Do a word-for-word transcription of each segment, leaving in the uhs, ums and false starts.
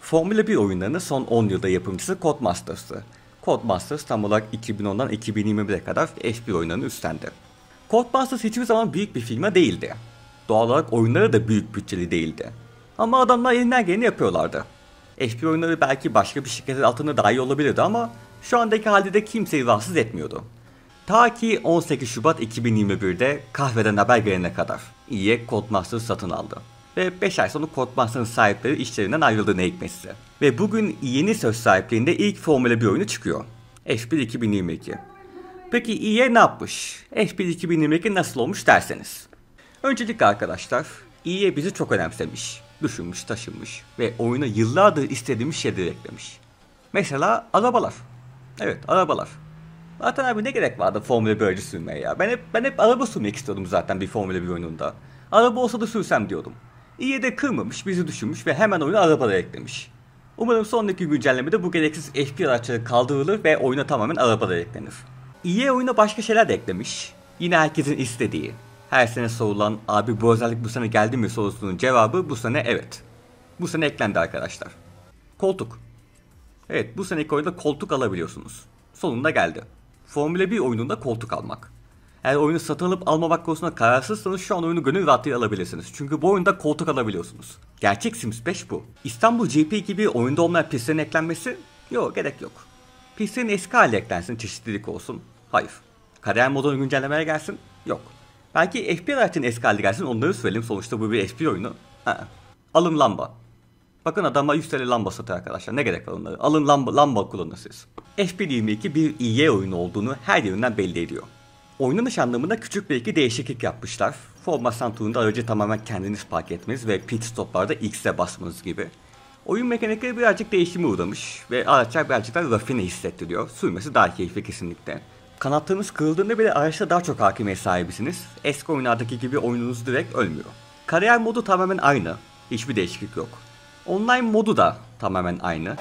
Formula bir oyunlarının son on yılda yapımcısı Codemasters'tı. Codemasters tam olarak iki bin ondan iki bin yirmi bire kadar F bir oyunlarını üstlendi. Codemasters hiçbir zaman büyük bir firma değildi. Doğal olarak oyunları da büyük bütçeli değildi. Ama adamlar elinden geleni yapıyorlardı. F bir oyunları belki başka bir şirketin altında daha iyi olabilirdi ama şu andaki halde de kimseyi rahatsız etmiyordu. Ta ki on sekiz Şubat iki bin yirmi birde kahveden haber gelene kadar E A Codemasters satın aldı. Ve beş ay sonra Codemasters'ın sahipleri işlerinden ayrıldığını hikmetse. Ve bugün yeni söz sahipliğinde ilk Formula bir oyunu çıkıyor. F bir iki bin yirmi iki. Peki E A ne yapmış? F bir iki bin yirmi iki nasıl olmuş derseniz. Öncelikle arkadaşlar, E A bizi çok önemsemiş, düşünmüş, taşınmış ve oyuna yıllardır istediğimiz şeyleri eklemiş. Mesela arabalar. Evet, arabalar. Zaten abi ne gerek vardı Formula bir aracı sürmeye ya? Ben hep ben hep araba sürmek istiyordum zaten bir Formula bir oyununda. Araba olsa da sürsem diyordum. E A de kırmamış, bizi düşünmüş ve hemen oyuna arabalar eklemiş. Umarım sonraki güncellemede bu gereksiz F bir araçları kaldırılır ve oyuna tamamen arabalar eklenir. E A oyuna başka şeyler de eklemiş. Yine herkesin istediği. Her sene sorulan abi bu özellik bu sene geldi mi sorusunun cevabı bu sene evet. Bu sene eklendi arkadaşlar. Koltuk. Evet, bu seneki oyunda koltuk alabiliyorsunuz. Sonunda geldi. Formula bir oyununda koltuk almak. Eğer oyunu satın alıp almamak konusunda kararsızsanız şu an oyunu gönül rahatlığıyla alabilirsiniz. Çünkü bu oyunda koltuk alabiliyorsunuz. Gerçek Sims beş bu. İstanbul G P gibi oyunda olmayan pistlerin eklenmesi? Yok, gerek yok. Pistlerin eski hali eklensin, çeşitlilik olsun. Hayır. Kariyer modunu güncellemeye gelsin? Yok. Belki F bir araçların eski hali gelsin, onları söyleyelim, sonuçta bu bir F bir oyunu. Ha. Alın lamba. Bakın adamlar yüz TL lamba satıyor arkadaşlar, ne gerek var onları. Alın lamba, lamba kullanın siz. F bir yirmi iki bir E A oyunu olduğunu her yerinden belli ediyor. Oynanış anlamında küçük bir iki değişiklik yapmışlar. Formasyon turunda aracı tamamen kendiniz park etmeniz ve pit stoplarda X'e basmanız gibi. Oyun mekanikleri birazcık değişime uğramış ve araçlar birazcık daha rafine hissettiriyor. Sürmesi daha keyifli kesinlikle. Kanatlarınız kırıldığında bile araçta daha çok hakimiyet sahibisiniz. Eski oyunlardaki gibi oyununuz direkt ölmüyor. Kariyer modu tamamen aynı. Hiçbir değişiklik yok. Online modu da tamamen aynı.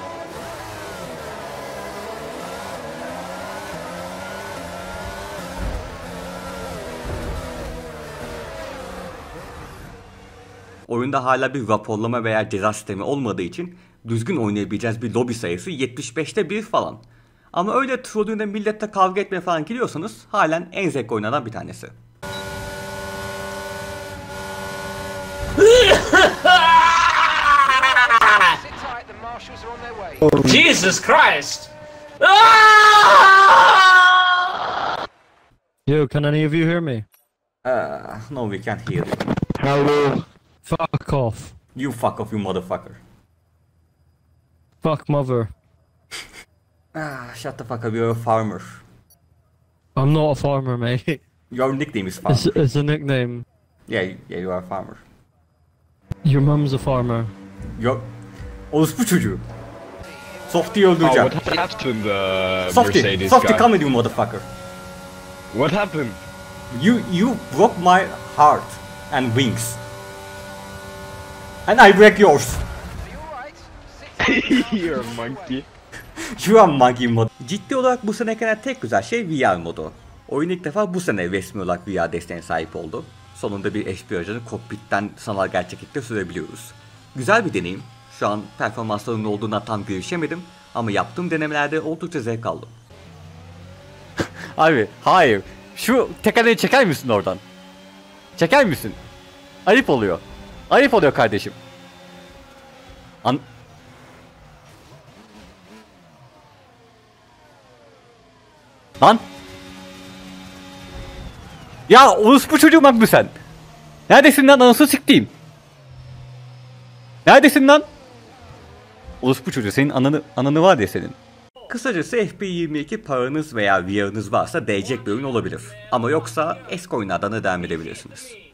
Oyunda hala bir raporlama veya ceza sistemi olmadığı için düzgün oynayabileceğiniz bir lobi sayısı yetmiş beşte bir falan. Ama öyle trollünde millette kavga etmeye falan giriyorsanız halen en zevkli oynanan bir tanesi. Jesus Christ! Yo, can any of you hear me? Uh, no, we can't hear you. Hello. Fuck off. You fuck off, you motherfucker. Fuck mother. Ah, shut the fuck up, you're a farmer. I'm not a farmer, mate. Your nickname is farmer. It's, it's a nickname. Yeah, yeah, you are a farmer. Your mum's a farmer. Your... Orospu çocuğu. Softy'yi öldüreceğim. Oh, what happened to the Softy, Mercedes Softy, guy? come with you, motherfucker. What happened? You, you broke my heart and wings. And I break yours. You're a monkey. You are monkey mod. Ciddi olarak bu sene eklenen tek güzel şey V R modu. Oyun ilk defa bu sene resmi olarak V R desteğine sahip oldu. Sonunda bir F bir aracını kokpitten sanal gerçeklikte sürebiliyoruz. Güzel bir deneyim. Şu an performanslarının olduğuna tam girişemedim ama yaptığım denemelerde oldukça zevk aldım. Abi hayır. Şu tekerleği çeker misin oradan? Çeker misin? Ayıp oluyor. Ayıp oluyor kardeşim. An... Lan! Ya orospu çocuğum bak mı sen? Neredesin lan, anasını siktiğim? Neredesin lan? Orospu çocuğu, senin ananı, ananı var ya senin. Kısacası F bir yirmi iki paranız veya V R'ınız varsa değecek bir oyun olabilir. Ama yoksa eski oyunlardan da devam edebilirsiniz.